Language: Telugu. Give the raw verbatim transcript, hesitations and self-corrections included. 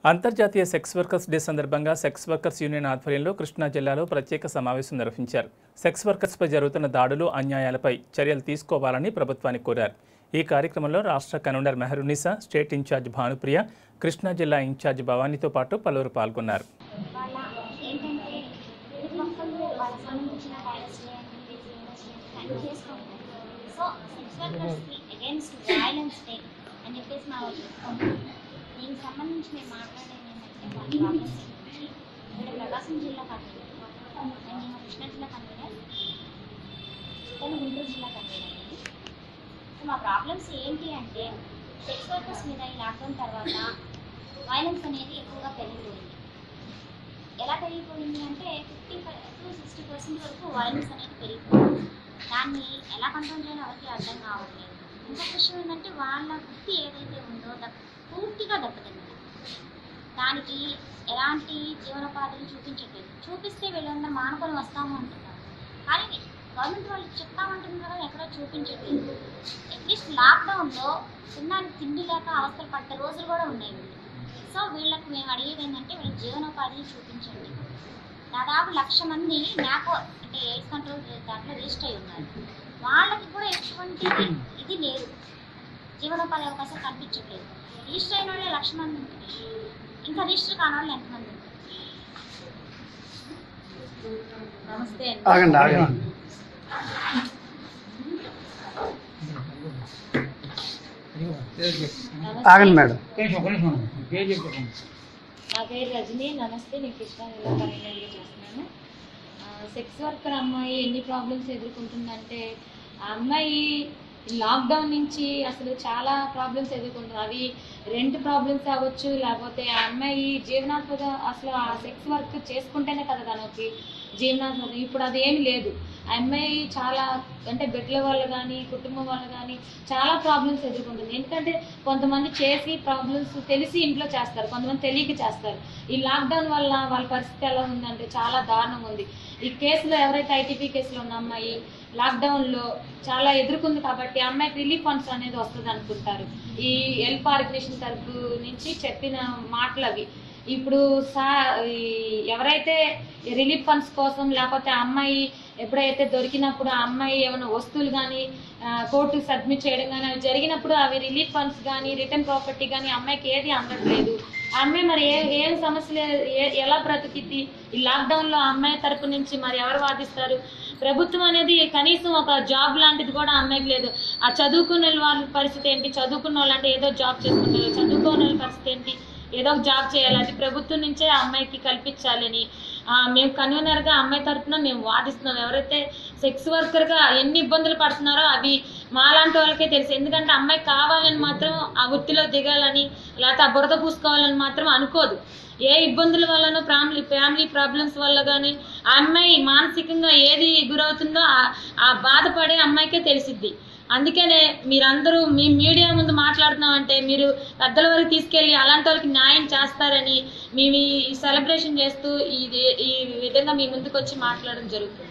అంతర్జాతీయ సెక్స్ వర్కర్స్ డే సందర్భంగా సెక్స్ వర్కర్స్ యూనియన్ ఆధ్వర్యంలో కృష్ణా జిల్లాలో ప్రత్యేక సమావేశం నిర్వహించారు. సెక్స్ వర్కర్స్పై జరుగుతున్న దాడులు, అన్యాయాలపై చర్యలు తీసుకోవాలని ప్రభుత్వాన్ని కోరారు. ఈ కార్యక్రమంలో రాష్ట్ర convener Meharunnisa, state incharge Bhanupriya, Krishna జిల్లా ఇన్ఛార్జ్ భవానీతో పాటు పలువురు పాల్గొన్నారు. దీనికి సంబంధించి మేము మాట్లాడేది ఏంటంటే వాళ్ళ ప్రాబ్లమ్స్ గురించి ఇక్కడ ప్రకాశం జిల్లా కన్వీనర్ అండ్ నేను కృష్ణా జిల్లా కన్వీనర్, తను గుంటూరు జిల్లా కన్వీనర్ అండి. సో మా ప్రాబ్లమ్స్ ఏంటి అంటే సెక్స్ వర్కర్స్ మీద ఈ లాక్డౌన్ తర్వాత వైలెన్స్ అనేది ఎక్కువగా పెరిగిపోయింది. ఎలా పెరిగిపోయింది అంటే fifty five to sixty percent వరకు వైలెన్స్ అనేది పెరిగిపోయింది. దాన్ని ఎలా కంట్రోల్ చేయాలో ఎవరికి అర్థం కావట్లేదు. ఇంకొక విషయం ఏంటంటే వాళ్ళ వృత్తి ఏదైతే ఉందో పూర్తిగా దెబ్బతింది. దానికి ఎలాంటి జీవనోపాధిని చూపించట్లేదు. చూపిస్తే వీళ్ళందరూ మానుకొని వస్తాము అంటున్నారు, కానీ గవర్నమెంట్ వాళ్ళు చెప్తామంటుంది కదా, ఎక్కడో చూపించట్లేదు. అట్లీస్ట్ లాక్డౌన్లో తినడానికి తిండి లేక అవస్థలు పడ్డ రోజులు కూడా ఉన్నాయి. సో వీళ్ళకి మేము అడిగేది ఏంటంటే వీళ్ళ జీవనోపాధిని చూపించండి. దాదాపు లక్ష మంది నాకు అంటే ఎయిడ్స్ కంట్రోల్ దాంట్లో రిజిస్టర్ అయి ఉన్నారు. వాళ్ళకి కూడా ఎటువంటి ఇది లేదు, జీవనోపాధి అవకాశం కనిపించట్లేదు. రిజిస్టర్ అయిన వాళ్ళే లక్ష మంది ఉంటుంది, ఇంకా రిజిస్టర్ కాని వాళ్ళు ఎంతమంది ఉంటారు? నమస్తే ఆగండి ఆగండి ఆగండి మేడం. నా పేరు రజనీ. నమస్తే, నేను కృష్ణా జిల్లా కన్వీనర్గా చేస్తున్నాను. సెక్స్ వర్కర్ అమ్మాయి ఎన్ని ప్రాబ్లమ్స్ ఎదుర్కొంటుందంటే, ఆ అమ్మాయి లాక్డౌన్ నుంచి అసలు చాలా ప్రాబ్లమ్స్ ఎదుర్కొంటుంది. అవి రెంట్ ప్రాబ్లమ్స్ అవ్వచ్చు, లేకపోతే ఆ అమ్మాయి జీవనాత్మక అసలు ఆ సెక్స్ వర్క్ చేసుకుంటేనే కదా తనకి జీవనాత్మక. ఇప్పుడు అదేమి లేదు. ఆ అమ్మాయి చాలా అంటే బిడ్డల వల్ల కానీ కుటుంబం వల్ల కానీ చాలా ప్రాబ్లమ్స్ ఎదుర్కొంటుంది. ఎందుకంటే కొంతమంది చేసి ప్రాబ్లమ్స్ తెలిసి ఇంట్లో చేస్తారు, కొంతమంది తెలియక చేస్తారు. ఈ లాక్డౌన్ వల్ల వాళ్ళ పరిస్థితి ఎలా ఉందంటే చాలా దారుణంగా ఉంది. ఈ కేసులో ఎవరైతే ఐటీపీ కేసులో ఉన్న అమ్మాయి లాక్డౌన్లో చాలా ఎదుర్కొంది కాబట్టి అమ్మాయికి రిలీఫ్ ఫండ్స్ అనేది వస్తుంది అనుకుంటారు. ఈ హెల్ప్ ఆర్గనైజేషన్ తరపు నుంచి చెప్పిన మాటలు అవి. ఇప్పుడు సా ఎవరైతే రిలీఫ్ ఫండ్స్ కోసం లేకపోతే ఆ అమ్మాయి ఎప్పుడైతే దొరికినప్పుడు ఆ అమ్మాయి ఏమైనా వస్తువులు కానీ కోర్టుకు సబ్మిట్ చేయడం కానీ అవి జరిగినప్పుడు అవి రిలీఫ్ ఫండ్స్ కానీ రిటర్న్ ప్రాపర్టీ కానీ అమ్మాయికి ఏది అందట్లేదు. ఆ అమ్మాయి మరి ఏ ఏం సమస్యలు ఎలా బ్రతికిద్ది? ఈ లాక్డౌన్లో ఆ అమ్మాయి తరపు నుంచి మరి ఎవరు వాదిస్తారు? ప్రభుత్వం అనేది కనీసం ఒక జాబ్ లాంటిది కూడా అమ్మాయికి లేదు. ఆ చదువుకునే వాళ్ళ పరిస్థితి ఏంటి? చదువుకున్న వాళ్ళు అంటే ఏదో జాబ్ చేసుకుంటారు, చదువుకోని వాళ్ళ పరిస్థితి ఏంటి? ఏదో ఒక జాబ్ చేయాలి. అది ప్రభుత్వం నుంచే ఆ అమ్మాయికి కల్పించాలని మేము కన్వీనర్గా అమ్మాయి తరఫున మేము వాదిస్తున్నాం. ఎవరైతే సెక్స్ వర్కర్గా ఎన్ని ఇబ్బందులు పడుతున్నారో అవి మాలాంటి వాళ్ళకే తెలుసు. ఎందుకంటే అమ్మాయి కావాలని మాత్రం ఆ వృత్తిలో దిగాలని లేకపోతే ఆ బురద పూసుకోవాలని మాత్రం అనుకోదు. ఏ ఇబ్బందుల వల్లనో ఫ్యామిలీ ఫ్యామిలీ ప్రాబ్లమ్స్ వల్ల కానీ ఆ అమ్మాయి మానసికంగా ఏది గురవుతుందో ఆ బాధపడే అమ్మాయికే తెలిసిద్ది. అందుకనే మీరందరూ మీ మీడియా ముందు మాట్లాడుతున్నామంటే మీరు పెద్దల వరకు తీసుకెళ్ళి అలాంటి వాళ్ళకి న్యాయం చేస్తారని మేము ఈ సెలబ్రేషన్ చేస్తూ ఈ ఈ విధంగా మీ ముందుకు వచ్చి మాట్లాడడం జరుగుతుంది.